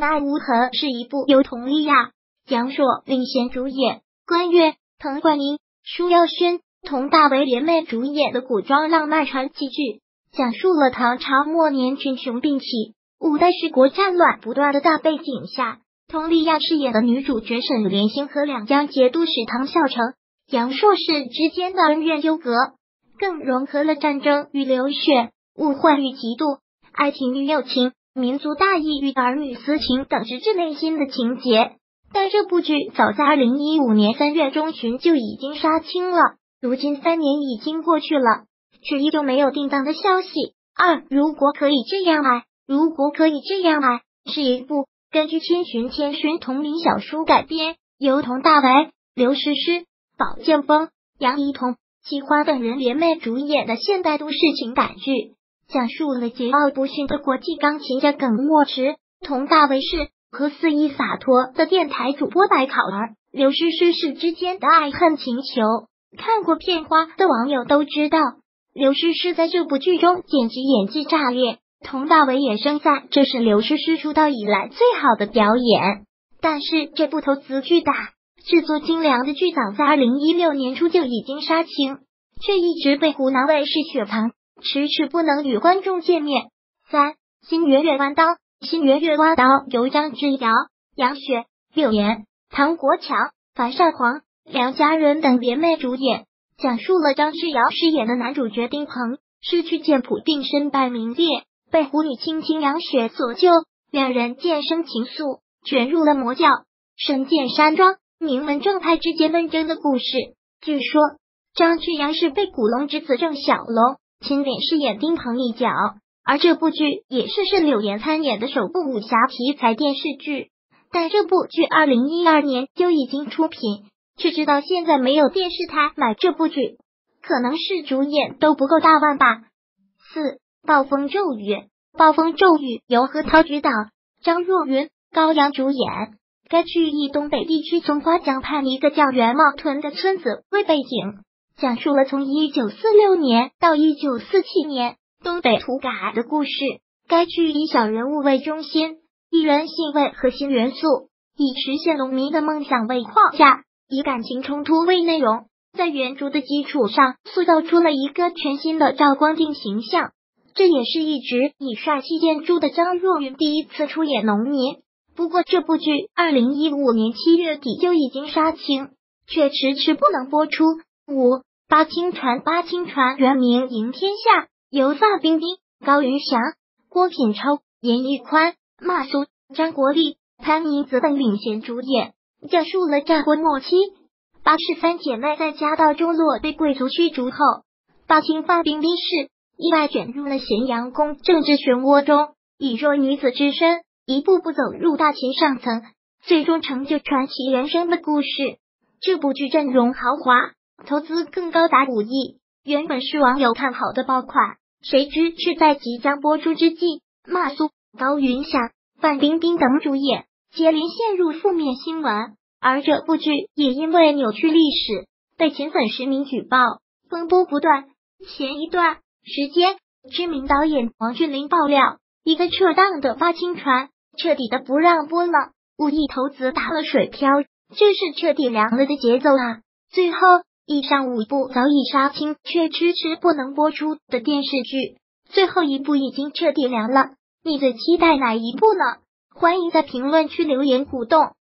爱无痕》是一部由佟丽娅、杨烁领衔主演，关悦、滕冠英、舒耀轩、佟大为联袂主演的古装浪漫传记剧，讲述了唐朝末年群雄并起、五代十国战乱不断的大背景下，佟丽娅饰演的女主角沈莲星和两江节度使唐孝成、杨硕士之间的恩怨纠葛，更融合了战争与流血、误会与嫉妒、爱情与友情、民族大义与儿女私情等直至内心的情节。但这部剧早在2015年3月中旬就已经杀青了，如今3年已经过去了，却依旧没有定档的消息。如果可以这样爱，如果可以这样爱，是一部根据千寻同名小说改编，由佟大为、刘诗诗、宝剑锋、杨怡彤、齐花等人联袂主演的现代都市情感剧，讲述了桀骜不驯的国际钢琴家耿墨池、佟大为是和肆意洒脱的电台主播白考儿、刘诗诗是之间的爱恨情仇。看过片花的网友都知道，刘诗诗在这部剧中简直演技炸裂，佟大为也称赞这是刘诗诗出道以来最好的表演。但是这部投资巨大、制作精良的剧早在2016年初就已经杀青，却一直被湖南卫视雪藏，迟迟不能与观众见面。新圆月弯刀，新圆月弯刀由张智尧、杨雪、柳岩、唐国强、樊少皇、梁家仁等联袂主演，讲述了张智尧饰演的男主角丁鹏失去剑谱并身败名裂，被狐女青青杨雪所救，两人渐生情愫，卷入了魔教、神剑山庄、名门正派之间纷争的故事。据说张智尧是被古龙之子郑晓龙亲脸饰演丁鹏一角，而这部剧也是柳岩参演的首部武侠题材电视剧。但这部剧2012年就已经出品，却直到现在没有电视台买这部剧，可能是主演都不够大腕吧。暴风骤雨，暴风骤雨由何涛执导，张若昀、高阳主演。该剧以东北地区松花江畔一个叫元茂屯的村子为背景，讲述了从1946年到1947年东北土改的故事。该剧以小人物为中心，以人性为核心元素，以实现农民的梦想为框架，以感情冲突为内容，在原著的基础上塑造出了一个全新的赵光定形象。这也是一直以帅气见诸的张若昀第一次出演农民。不过这部剧2015年7月底就已经杀青，却迟迟不能播出。八清传原名赢天下，由范冰冰、高云翔、郭品超、严屹宽、马苏、张国立、潘妮子等领衔主演，讲述了战国末期八氏三姐妹在家道中落被贵族驱逐后，八清范冰冰氏意外卷入了咸阳宫政治漩涡中，以弱女子之身一步步走入大秦上层，最终成就传奇人生的故事。这部剧阵容豪华，投资更高达5亿，原本是网友看好的爆款，谁知却在即将播出之际，马苏、高云翔、范冰冰等主演接连陷入负面新闻。而这部剧也因为扭曲历史，被秦粉实名举报，风波不断。前一段时间，知名导演王俊霖爆料，一个撤档的八清传彻底的不让播了，5亿投资打了水漂，这是彻底凉了的节奏啊！最后，以上5部早已杀青却迟迟不能播出的电视剧，最后一部已经彻底凉了。你最期待哪一部呢？欢迎在评论区留言互动。